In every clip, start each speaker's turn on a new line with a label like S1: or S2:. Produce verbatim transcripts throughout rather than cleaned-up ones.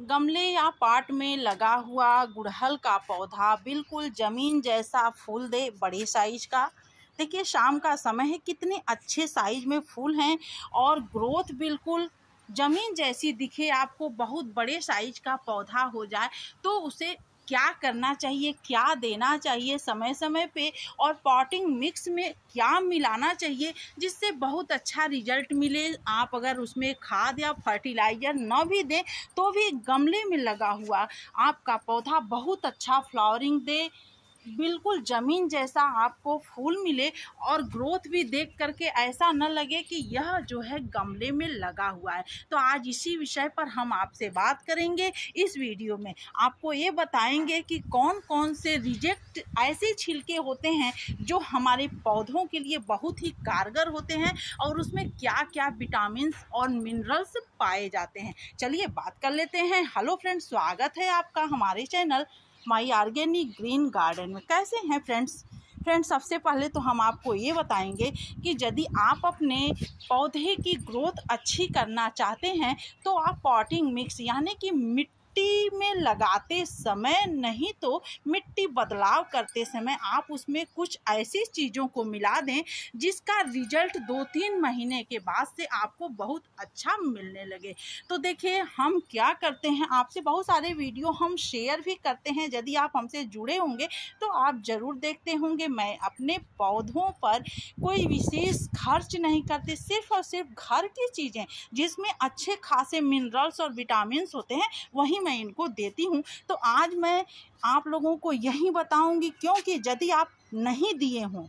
S1: गमले या पॉट में लगा हुआ गुड़हल का पौधा बिल्कुल ज़मीन जैसा फूल दे, बड़े साइज का। देखिए शाम का समय है, कितने अच्छे साइज में फूल हैं और ग्रोथ बिल्कुल ज़मीन जैसी दिखे आपको, बहुत बड़े साइज का पौधा हो जाए तो उसे क्या करना चाहिए, क्या देना चाहिए समय समय पे, और पॉटिंग मिक्स में क्या मिलाना चाहिए जिससे बहुत अच्छा रिजल्ट मिले। आप अगर उसमें खाद या फर्टिलाइज़र न भी दें तो भी गमले में लगा हुआ आपका पौधा बहुत अच्छा फ्लावरिंग दे, बिल्कुल ज़मीन जैसा आपको फूल मिले और ग्रोथ भी देख करके ऐसा न लगे कि यह जो है गमले में लगा हुआ है। तो आज इसी विषय पर हम आपसे बात करेंगे। इस वीडियो में आपको ये बताएंगे कि कौन कौन से रिजेक्ट ऐसे छिलके होते हैं जो हमारे पौधों के लिए बहुत ही कारगर होते हैं और उसमें क्या क्या विटामिन और मिनरल्स पाए जाते हैं। चलिए बात कर लेते हैं। हेलो फ्रेंड्स, स्वागत है आपका हमारे channel my organic green garden में। कैसे हैं फ्रेंड्स फ्रेंड्स सबसे पहले तो हम आपको ये बताएंगे कि यदि आप अपने पौधे की ग्रोथ अच्छी करना चाहते हैं तो आप पॉटिंग मिक्स यानी कि मिट्टी में लगाते समय नहीं तो मिट्टी बदलाव करते समय आप उसमें कुछ ऐसी चीज़ों को मिला दें जिसका रिजल्ट दो तीन महीने के बाद से आपको बहुत अच्छा मिलने लगे। तो देखिए हम क्या करते हैं, आपसे बहुत सारे वीडियो हम शेयर भी करते हैं। यदि आप हमसे जुड़े होंगे तो आप ज़रूर देखते होंगे। मैं अपने पौधों पर कोई विशेष खर्च नहीं करते, सिर्फ और सिर्फ घर की चीज़ें जिसमें अच्छे खासे मिनरल्स और विटामिन होते हैं वही मैं इनको देती हूँ। तो आज मैं आप लोगों को यही बताऊंगी, क्योंकि यदि आप नहीं दिए हों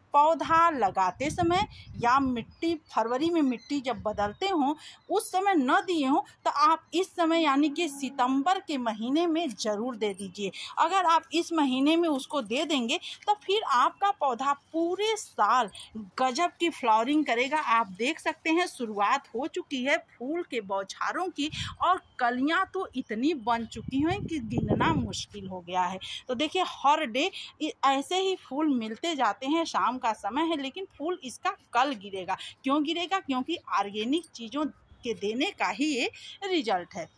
S1: पौधा लगाते समय या मिट्टी फरवरी में मिट्टी जब बदलते हों उस समय न दिए हों तो आप इस समय यानी कि सितंबर के महीने में ज़रूर दे दीजिए। अगर आप इस महीने में उसको दे देंगे तो फिर आपका पौधा पूरे साल गजब की फ्लावरिंग करेगा। आप देख सकते हैं शुरुआत हो चुकी है फूल के बौछारों की और कलियां तो इतनी बन चुकी हैं कि गिनना मुश्किल हो गया है। तो देखिए हर डे ऐसे ही फूल मिलते जाते हैं। शाम का समय है लेकिन फूल इसका कल गिरेगा। क्यों गिरेगा? क्योंकि ऑर्गेनिक चीज़ों के देने का ही ये रिजल्ट है।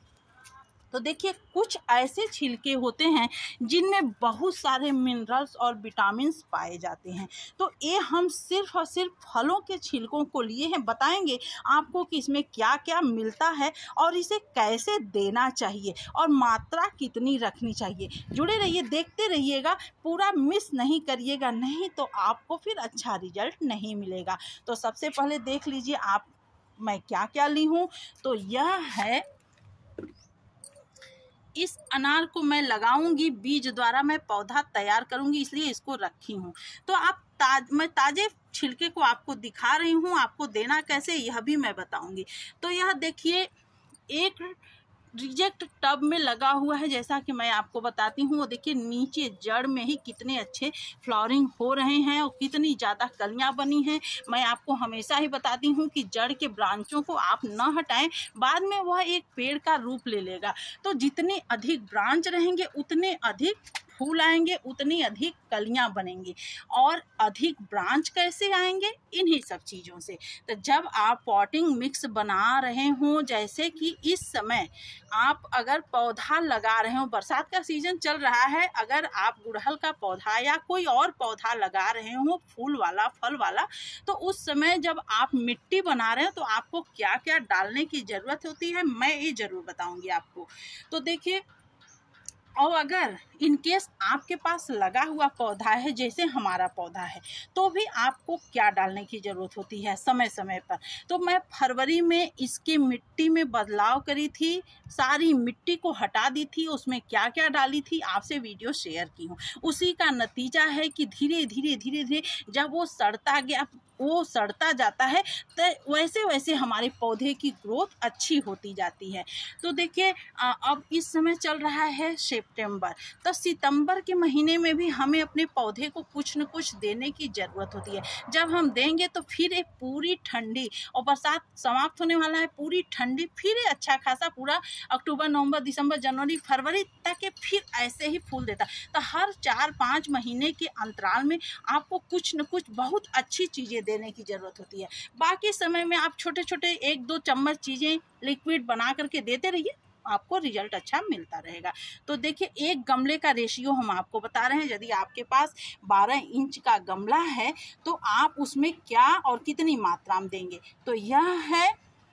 S1: तो देखिए कुछ ऐसे छिलके होते हैं जिनमें बहुत सारे मिनरल्स और विटामिन्स पाए जाते हैं। तो ये हम सिर्फ और सिर्फ फलों के छिलकों को लिए हैं, बताएंगे आपको कि इसमें क्या क्या मिलता है और इसे कैसे देना चाहिए और मात्रा कितनी रखनी चाहिए। जुड़े रहिए, देखते रहिएगा, पूरा मिस नहीं करिएगा, नहीं तो आपको फिर अच्छा रिजल्ट नहीं मिलेगा। तो सबसे पहले देख लीजिए आप मैं क्या क्या ली हूँ। तो यह है, इस अनार को मैं लगाऊंगी, बीज द्वारा मैं पौधा तैयार करूंगी इसलिए इसको रखी हूँ। तो आप ताज मैं ताजे छिलके को आपको दिखा रही हूँ, आपको देना कैसे यह भी मैं बताऊंगी। तो यह देखिए एक रिजेक्ट टब में लगा हुआ है, जैसा कि मैं आपको बताती हूँ। वो देखिए नीचे जड़ में ही कितने अच्छे फ्लावरिंग हो रहे हैं और कितनी ज़्यादा कलियाँ बनी हैं। मैं आपको हमेशा ही बताती हूँ कि जड़ के ब्रांचों को आप न हटाएं, बाद में वह एक पेड़ का रूप ले लेगा। तो जितने अधिक ब्रांच रहेंगे उतने अधिक फूल आएंगे, उतनी अधिक कलियां बनेंगी। और अधिक ब्रांच कैसे आएंगे? इन्हीं सब चीज़ों से। तो जब आप पॉटिंग मिक्स बना रहे हों, जैसे कि इस समय आप अगर पौधा लगा रहे हो, बरसात का सीजन चल रहा है, अगर आप गुड़हल का पौधा या कोई और पौधा लगा रहे हो फूल वाला फल वाला, तो उस समय जब आप मिट्टी बना रहे हो तो आपको क्या क्या डालने की ज़रूरत होती है मैं ये ज़रूर बताऊँगी आपको। तो देखिए, और अगर इनकेस आपके पास लगा हुआ पौधा है जैसे हमारा पौधा है तो भी आपको क्या डालने की ज़रूरत होती है समय समय पर। तो मैं फरवरी में इसकी मिट्टी में बदलाव करी थी, सारी मिट्टी को हटा दी थी, उसमें क्या क्या डाली थी आपसे वीडियो शेयर की हूँ। उसी का नतीजा है कि धीरे धीरे धीरे धीरे जब वो सड़ता गया वो सड़ता जाता है तो वैसे वैसे हमारे पौधे की ग्रोथ अच्छी होती जाती है। तो देखिए अब इस समय चल रहा है सितंबर, तो सितंबर के महीने में भी हमें अपने पौधे को कुछ न कुछ देने की ज़रूरत होती है। जब हम देंगे तो फिर एक पूरी ठंडी, और बरसात समाप्त होने वाला है, पूरी ठंडी फिर अच्छा खासा पूरा अक्टूबर नवंबर दिसंबर जनवरी फरवरी तक फिर ऐसे ही फूल देता। तो हर चार पाँच महीने के अंतराल में आपको कुछ न कुछ बहुत अच्छी चीज़ें देने की ज़रूरत होती है। बाकी समय में आप छोटे छोटे एक दो चम्मच चीज़ें लिक्विड बना करके देते रहिए, आपको रिजल्ट अच्छा मिलता रहेगा। तो देखिए एक गमले का रेशियो हम आपको बता रहे हैं। यदि आपके पास बारह इंच का गमला है तो आप उसमें क्या और कितनी मात्रा में देंगे। तो यह है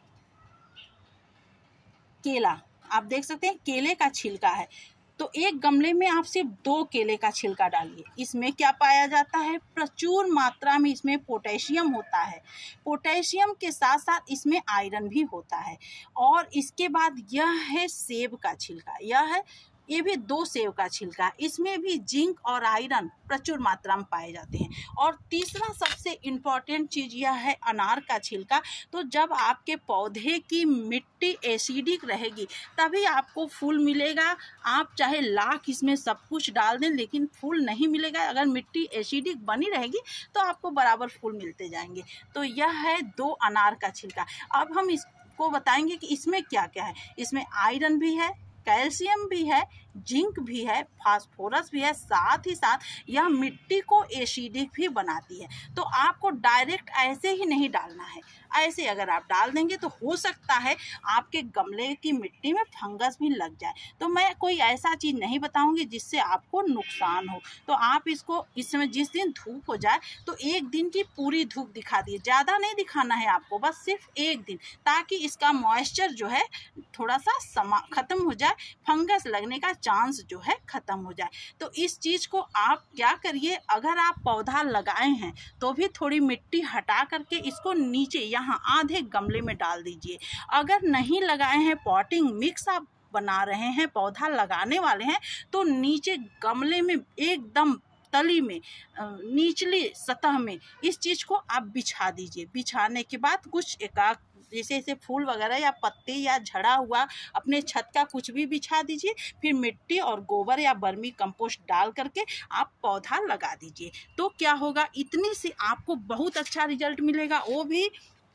S1: केला, आप देख सकते हैं केले का छिलका है। तो एक गमले में आप सिर्फ दो केले का छिलका डालिए। इसमें क्या पाया जाता है, प्रचुर मात्रा में इसमें पोटेशियम होता है। पोटेशियम के साथ साथ इसमें आयरन भी होता है। और इसके बाद यह है सेब का छिलका, यह है ये भी दो सेब का छिलका, इसमें भी जिंक और आयरन प्रचुर मात्रा में पाए जाते हैं। और तीसरा सबसे इम्पॉर्टेंट चीज़ यह है अनार का छिलका। तो जब आपके पौधे की मिट्टी एसिडिक रहेगी तभी आपको फूल मिलेगा। आप चाहे लाख इसमें सब कुछ डाल दें लेकिन फूल नहीं मिलेगा। अगर मिट्टी एसिडिक बनी रहेगी तो आपको बराबर फूल मिलते जाएंगे। तो यह है दो अनार का छिलका। अब हम इसको बताएंगे कि इसमें क्या क्या है। इसमें आयरन भी है, कैल्शियम भी है, जिंक भी है, फास्फोरस भी है, साथ ही साथ यह मिट्टी को एसिडिक भी बनाती है। तो आपको डायरेक्ट ऐसे ही नहीं डालना है। ऐसे अगर आप डाल देंगे तो हो सकता है आपके गमले की मिट्टी में फंगस भी लग जाए। तो मैं कोई ऐसा चीज़ नहीं बताऊंगी जिससे आपको नुकसान हो। तो आप इसको इस समय जिस दिन धूप हो जाए तो एक दिन की पूरी धूप दिखा दिए, ज़्यादा नहीं दिखाना है आपको, बस सिर्फ एक दिन, ताकि इसका मॉइस्चर जो है थोड़ा सा समा ख़त्म हो जाए, फंगस लगने का चांस जो है ख़त्म हो जाए। तो इस चीज़ को आप क्या करिए, अगर आप पौधा लगाए हैं तो भी थोड़ी मिट्टी हटा करके इसको नीचे यहाँ आधे गमले में डाल दीजिए। अगर नहीं लगाए हैं, पॉटिंग मिक्स आप बना रहे हैं, पौधा लगाने वाले हैं, तो नीचे गमले में एकदम तली में निचली सतह में इस चीज़ को आप बिछा दीजिए। बिछाने के बाद कुछ एकाक जैसे जैसे फूल वगैरह या पत्ते या झड़ा हुआ अपने छत का कुछ भी बिछा दीजिए। फिर मिट्टी और गोबर या बर्मी कंपोस्ट डाल करके आप पौधा लगा दीजिए। तो क्या होगा, इतनी से आपको बहुत अच्छा रिजल्ट मिलेगा। वो भी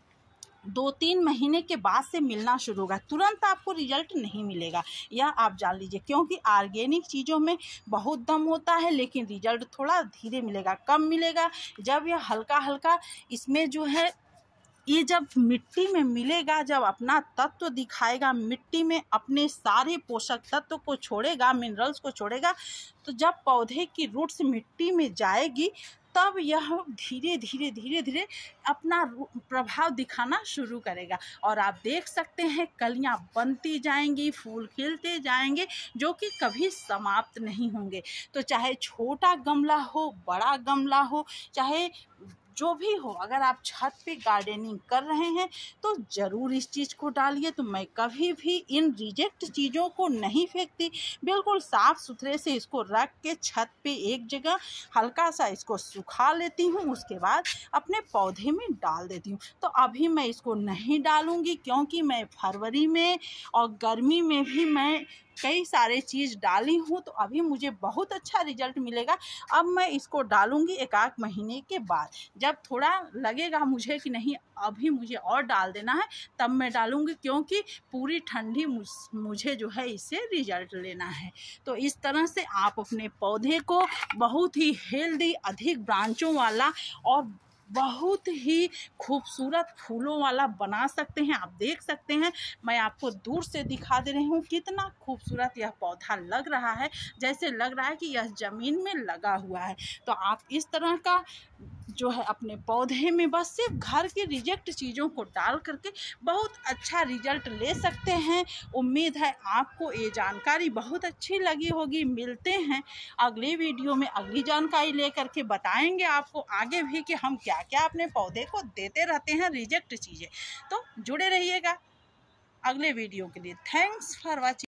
S1: दो तीन महीने के बाद से मिलना शुरू होगा, तुरंत आपको रिजल्ट नहीं मिलेगा, यह आप जान लीजिए। क्योंकि ऑर्गेनिक चीज़ों में बहुत दम होता है लेकिन रिजल्ट थोड़ा धीरे मिलेगा, कम मिलेगा। जब यह हल्का हल्का इसमें जो है ये जब मिट्टी में मिलेगा, जब अपना तत्व दिखाएगा, मिट्टी में अपने सारे पोषक तत्व को छोड़ेगा, मिनरल्स को छोड़ेगा, तो जब पौधे की रूट्स मिट्टी में जाएगी तब यह धीरे धीरे धीरे धीरे अपना प्रभाव दिखाना शुरू करेगा। और आप देख सकते हैं कलियां बनती जाएंगी, फूल खिलते जाएंगे, जो कि कभी समाप्त नहीं होंगे। तो चाहे छोटा गमला हो, बड़ा गमला हो, चाहे जो भी हो, अगर आप छत पे गार्डनिंग कर रहे हैं तो ज़रूर इस चीज़ को डालिए। तो मैं कभी भी इन रिजेक्ट चीज़ों को नहीं फेंकती, बिल्कुल साफ़ सुथरे से इसको रख के छत पे एक जगह हल्का सा इसको सुखा लेती हूँ, उसके बाद अपने पौधे में डाल देती हूँ। तो अभी मैं इसको नहीं डालूँगी क्योंकि मैं फरवरी में और गर्मी में भी मैं कई सारे चीज़ डाली हूँ, तो अभी मुझे बहुत अच्छा रिजल्ट मिलेगा। अब मैं इसको डालूँगी एक आध महीने के बाद, जब थोड़ा लगेगा मुझे कि नहीं अभी मुझे और डाल देना है, तब मैं डालूँगी, क्योंकि पूरी ठंडी मुझे जो है इससे रिजल्ट लेना है। तो इस तरह से आप अपने पौधे को बहुत ही हेल्दी, अधिक ब्रांचों वाला और बहुत ही खूबसूरत फूलों वाला बना सकते हैं। आप देख सकते हैं, मैं आपको दूर से दिखा दे रही हूँ कितना खूबसूरत यह पौधा लग रहा है, जैसे लग रहा है कि यह ज़मीन में लगा हुआ है। तो आप इस तरह का जो है अपने पौधे में बस सिर्फ घर की रिजेक्ट चीज़ों को डाल करके बहुत अच्छा रिजल्ट ले सकते हैं। उम्मीद है आपको ये जानकारी बहुत अच्छी लगी होगी। मिलते हैं अगले वीडियो में, अगली जानकारी लेकर के बताएंगे आपको आगे भी कि हम क्या क्या अपने पौधे को देते रहते हैं रिजेक्ट चीज़ें। तो जुड़े रहिएगा अगले वीडियो के लिए। Thanks for watching.